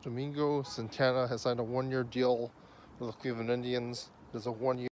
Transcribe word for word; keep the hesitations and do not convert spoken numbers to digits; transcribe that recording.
Domingo Santana has signed a one-year deal with the Cleveland Indians. There's a one-year